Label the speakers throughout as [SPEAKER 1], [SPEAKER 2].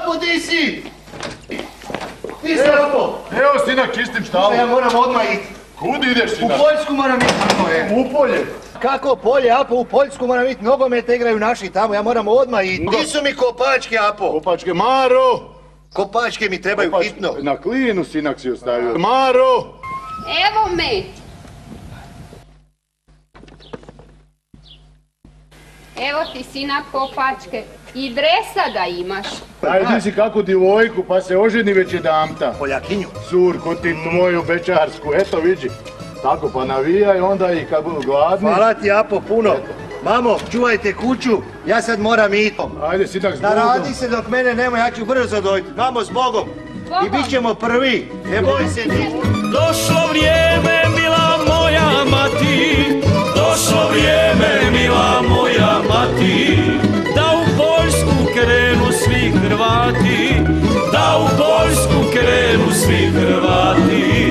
[SPEAKER 1] Apo, di si? Di si, Apo?
[SPEAKER 2] Evo, sinak, čistim štalu.
[SPEAKER 1] Ja moram odmah ići.
[SPEAKER 2] Kud ideš,
[SPEAKER 1] U
[SPEAKER 2] sinak?
[SPEAKER 1] Poljsku moram ići.
[SPEAKER 2] U polje?
[SPEAKER 1] Kako polje, Apo? U Poljsku moram ići. Nogomet igraju naši tamo, ja moram odmah ići. Di su mi kopačke, Apo?
[SPEAKER 2] Kopačke, Maro!
[SPEAKER 1] Kopačke mi trebaju hitno.
[SPEAKER 2] Na klinu, sinak, si ostavio. Maro!
[SPEAKER 3] Evo me. Evo ti sina kopačke. I dresa da imaš.
[SPEAKER 2] Ajde si kakvu djevojku, pa se oženi već jedamta.
[SPEAKER 1] Poljakinju.
[SPEAKER 2] Surku ti tvoju bečarsku, eto vidi. Tako pa navijaj onda i kad budu gladni.
[SPEAKER 1] Hvala ti, Apo, puno. Mamo, čuvajte kuću, ja sad moram ići.
[SPEAKER 2] Ajde, sinak, s Bogom.
[SPEAKER 1] Naradi se dok mene nema, ja ću brzo dojti. Mamo, s Bogom. I bit ćemo prvi, ne boj se ništa.
[SPEAKER 4] Došlo vrijeme, mila moja mati, došlo vrijeme, mila moja mati, da u Poljsku krenu svi Hrvati, da u Poljsku krenu svi Hrvati.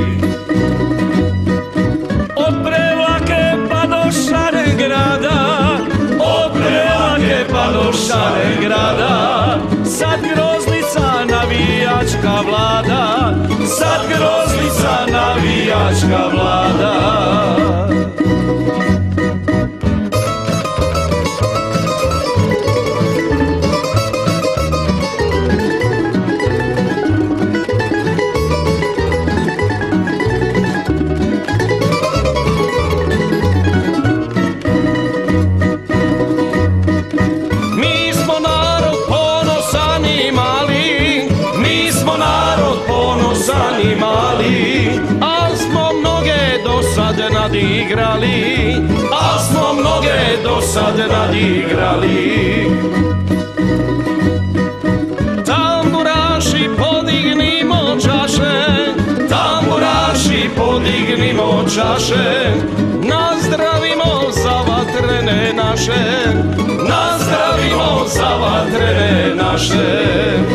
[SPEAKER 4] Od Prevlake pa do Šarengrada, od Prevlake pa do Šarengrada, sad Groznica navijačka vlada, sad Groznica navijačka vlada. Mi smo narod ponosan i mali, mi smo narod ponosan i mali, al smo mnoge do sad nadigrali, al smo mnoge do sad nadigrali. Tamburaši podignimo čaše, tamburaši podignimo čaše, nazdravimo za vatrene naše, nazdravimo za vatrene naše.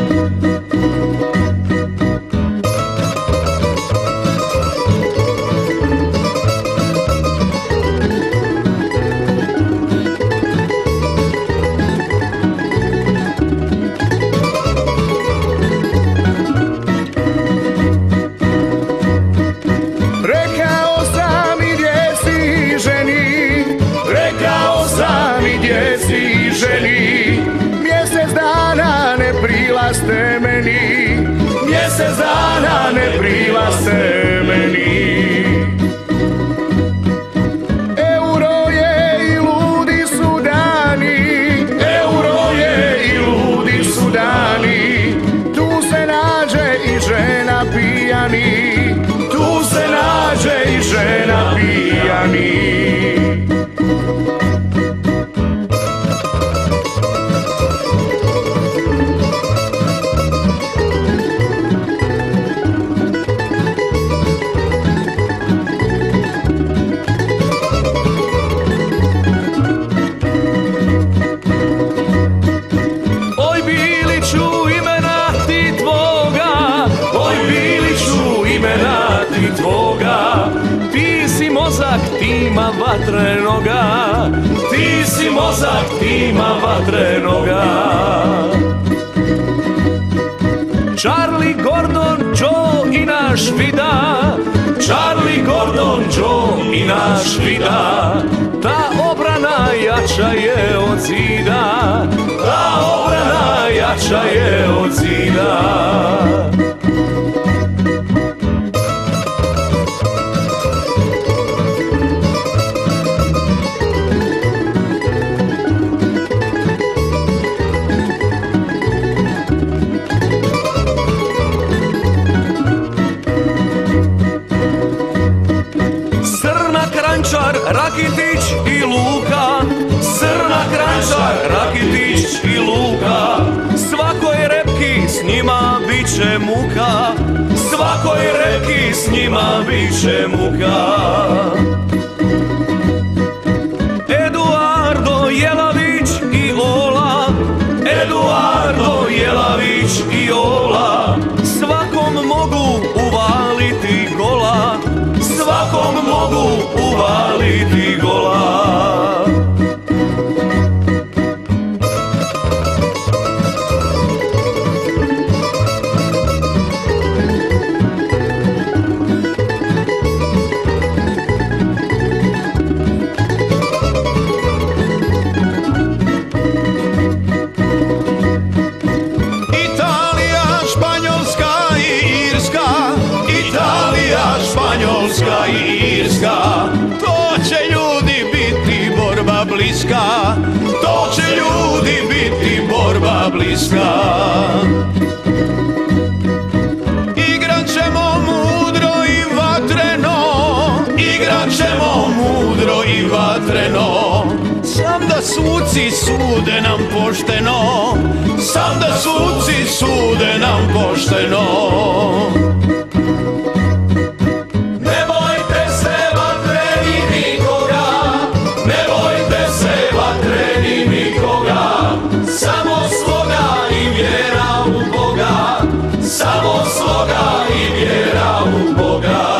[SPEAKER 2] Rekao sam i djeci i ženi, rekao sam i djeci i ženi, mjesec dana ne prilaste meni, mjesec dana ne prilaste meni. Euro je i ludi su dani, euro je i ludi su dani, tu se nađe i žena pijani, tu se nađe i žena pijani.
[SPEAKER 4] Oj Biliću imena ti tvoga, oj Biliću imena ti tvoga, ti si mozak tima vatrenoga, ti si mozak tima vatrenoga. Charlie Gordon, Joe i naš vida, Charlie Gordon, Joe i naš vida, ta obrana jača je od zida, ta obrana jača je od zida. Srna, Kranjčar, Rakitić i Luka, Srna, Kranjčar, Rakitić i Luka, svakoj repki s njima bit će muka, svakoj repki s njima bit će muka. Eduardo Jelavić i Ola, Eduardo Jelavić i Ola, svakom mogu uvaliti gola, svakom mogu uvaliti gola. bliska. Igrat ćemo mudro i vatreno, igrat ćemo mudro i vatreno, sam da suci sude nam pošteno, sam da suci sude nam pošteno. Ne bojte se vatreni nikoga, ne bojte se vatreni nikoga, samo sloga i vjera u Boga, samo sloga i vjera u Boga.